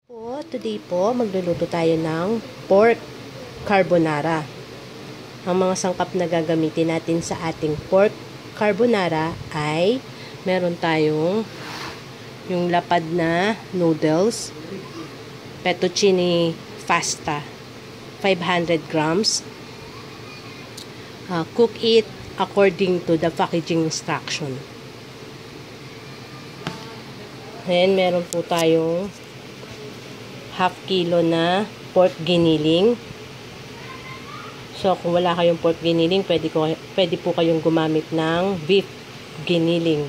Today po, magluluto tayo ng pork carbonara. Ang mga sangkap na gagamitin natin sa ating pork carbonara ay meron tayong yung lapad na noodles, fettuccine pasta, 500 grams. Cook it according to the packaging instruction. Then, meron po tayong half kilo na pork giniling. So, kung wala kayong pork giniling, pwede po kayong gumamit ng beef giniling.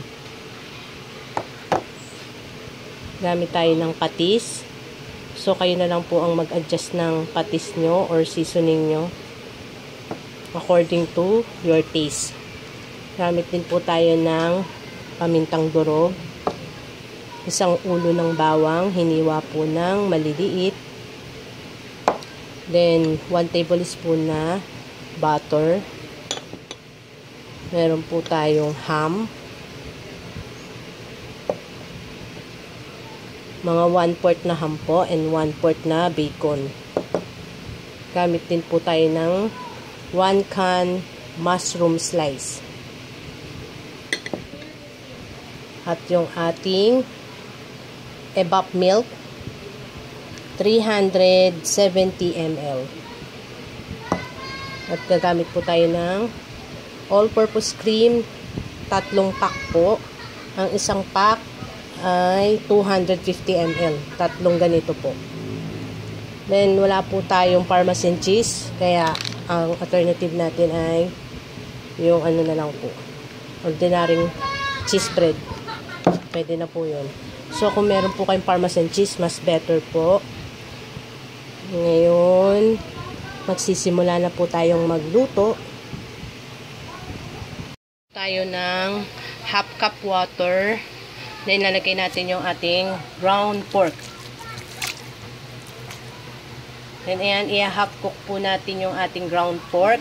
Gamit tayo ng patis. So, kayo na lang po ang mag-adjust ng patis nyo or seasoning nyo according to your taste. Gamit din po tayo ng pamintang durog. Isang ulo ng bawang, hiniwa po ng maliliit. Then, 1 tablespoon na butter. Meron po tayong ham. Mga 1/4 na ham po and 1/4 na bacon. Gamit din po tayo ng 1 can mushroom slice. At yung ating evap milk, 370 ml. At gagamit po tayo ng all-purpose cream, 3 pack po. Ang isang pack ay 250 ml. 3 ganito po. Then, wala po tayong Parmesan cheese, kaya ang alternative natin ay yung ano na lang po, ordinaryong cheese bread. Pwede na po yun. So, kung meron po kayong Parmesan cheese, mas better po. Ngayon, magsisimula na po tayong magluto. Tayo ng half cup water. Then, lalagay natin yung ating ground pork. Then, ayan, i-half cook po natin yung ating ground pork.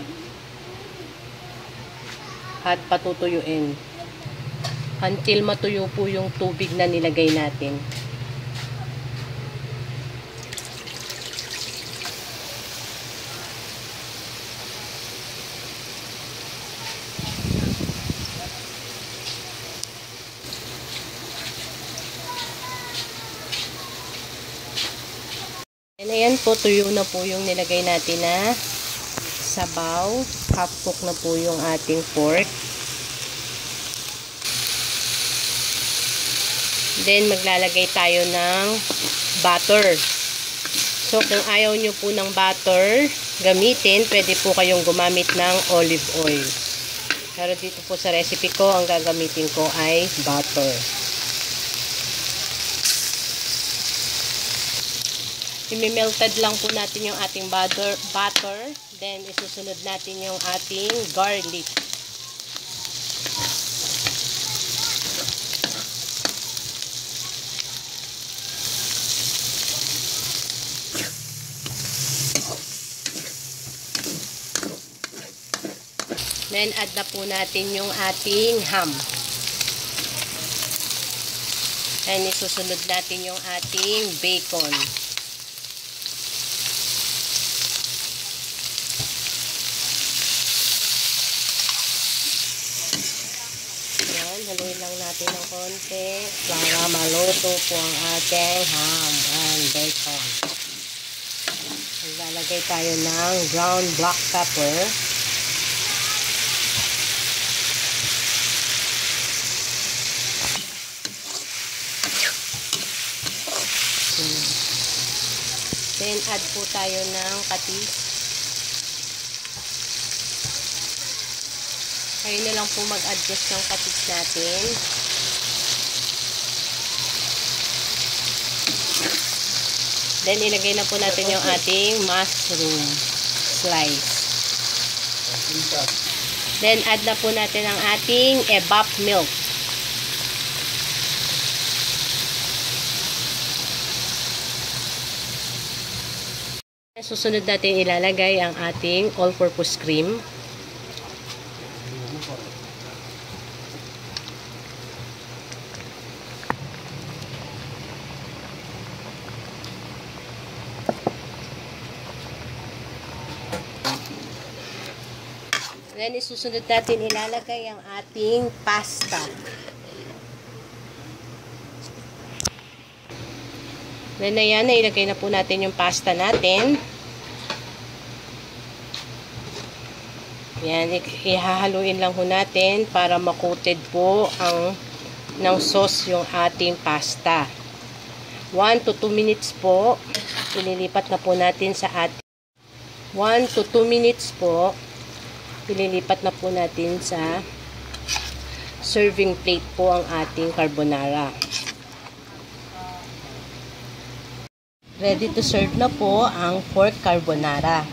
At patutuyuin until matuyo po yung tubig na nilagay natin. And ayan po, tuyo na po yung nilagay natin na sabaw. Half cook na po yung ating pork. Then, maglalagay tayo ng butter. So, kung ayaw nyo po ng butter gamitin, pwede po kayong gumamit ng olive oil. Pero dito po sa recipe ko, ang gagamitin ko ay butter. I-melted lang po natin yung ating butter. Then, isusunod natin yung ating garlic. Then, add na po natin yung ating ham. And, isusunod natin yung ating bacon. Yan, haluin lang natin ng konti para maluto po ang ating ham and bacon. Maglalagay tayo ng ground black pepper. Then, add po tayo ng patis. Kayo na lang po mag-adjust ng patis natin. Then, ilagay na po natin yung ating mushroom slice. Then, add na po natin ang ating evap milk. Susunod natin ilalagay ang ating all-purpose cream. Then, isusunod natin ilalagay ang ating pasta. Then, ayan, nailagay na po natin yung pasta natin. Yan, ihahaluin lang po natin para makoated po ng sauce yung ating pasta. 1 to 2 minutes po. Ililipat na po natin sa ating 1 to 2 minutes po. Ililipat na po natin sa serving plate po ang ating carbonara. Ready to serve na po ang pork carbonara.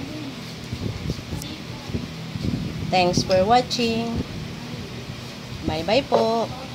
Thanks for watching. Bye-bye po.